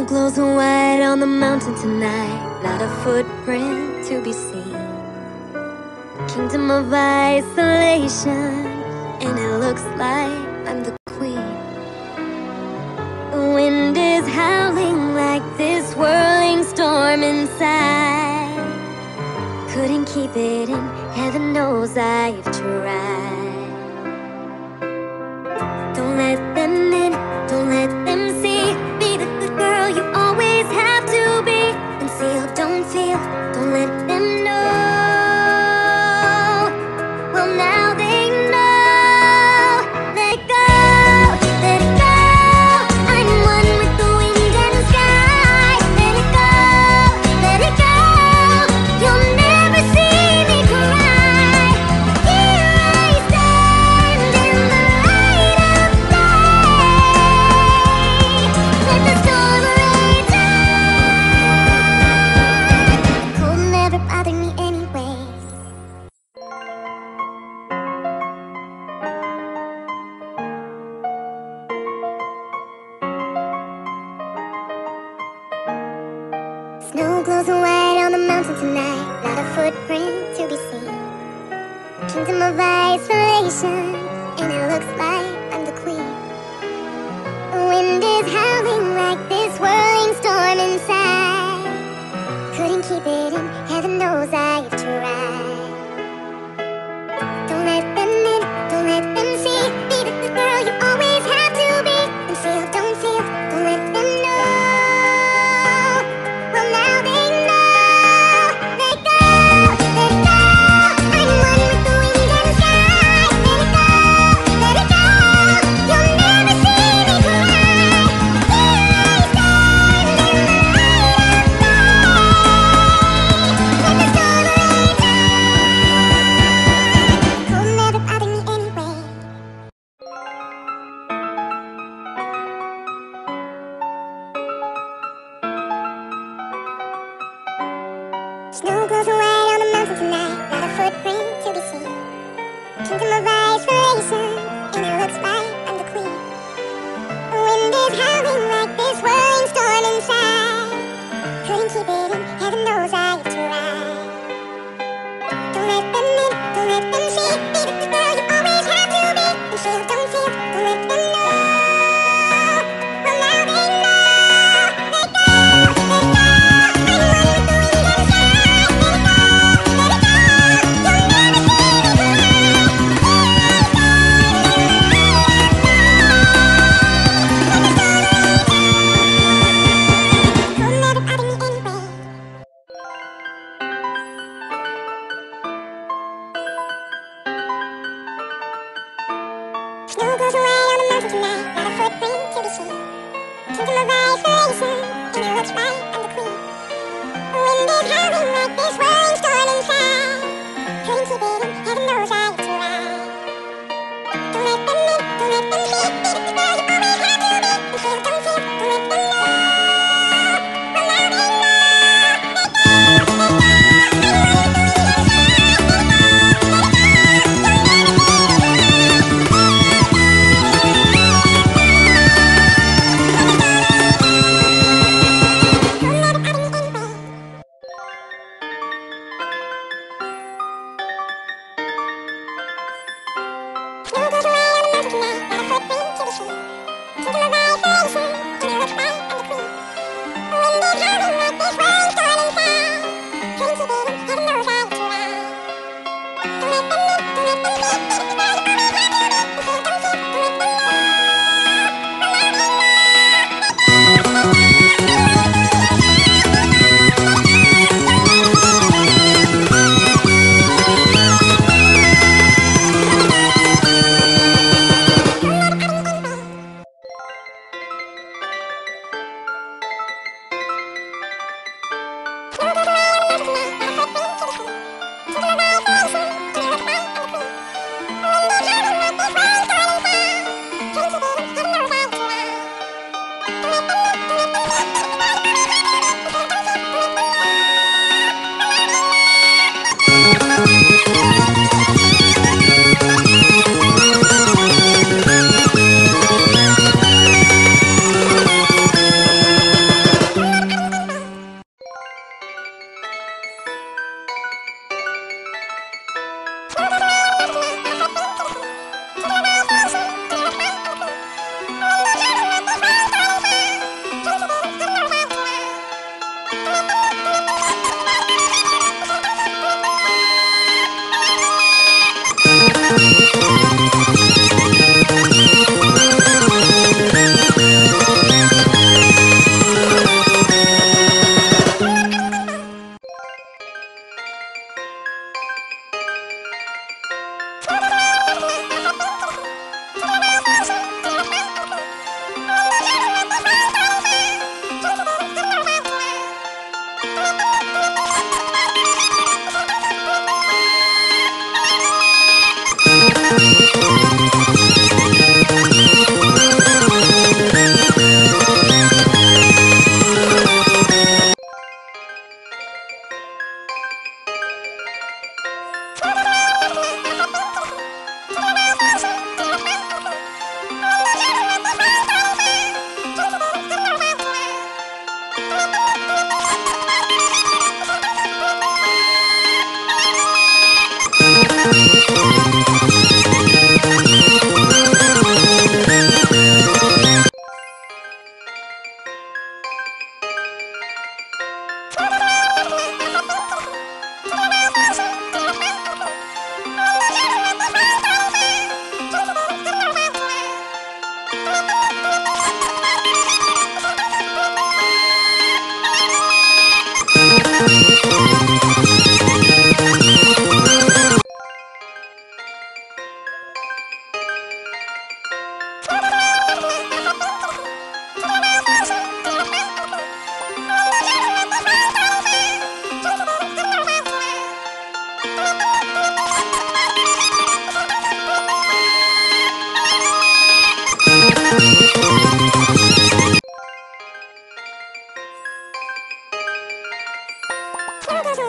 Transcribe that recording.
glows white on the mountain tonight, not a footprint to be seen. Kingdom of isolation, and it looks like I'm the queen. The wind is howling like this whirling storm inside. Couldn't keep it in, heaven knows I've tried. Don't let them in, don't let them see. Be the good girl you always have to be. Conceal, don't feel, don't let them know. Well, now they know. Let go, let it go. I'm one with the wind and the sky. Let it go, let it go. You'll never see me cry. Here I stand in the light of day. Let the storm rage on. The cold never bothered me anyway. Snow glows white on the mountain tonight, not a footprint to be seen. Kingdom of isolation, and it looks like I'm the queen. The wind is howling like this whirling storm inside. Couldn't keep it in, heaven knows I've tried. Don't let them in, don't let them see. Be the good girl you always have to be. Conceal, don't feel, don't let them know. Well, now they know. Let go, let it go. I'm one with the wind and the sky. Let it go, let it go. You'll never see me cry. Here I stand in the light of day. Let the storm rage on. Cold never bothered me anyway. Snow glows white on the mountain tonight, not a footprint to be seen. Kingdom of isolation, and it looks like I'm the queen. The wind is howling like this whirling storm inside. Couldn't keep it in, heaven knows I've tried. Don't let them in, don't let them see. Be the good girl you always have to be. Conceal, don't feel, don't let them know. Well, now they know. Let go, let go. I'm one with the wind and the sky. Let it go, let it go. You'll never see me cry. Here I stand in the light of day. Let the storm rage on. Cold never bothered me anyway. Snow goes away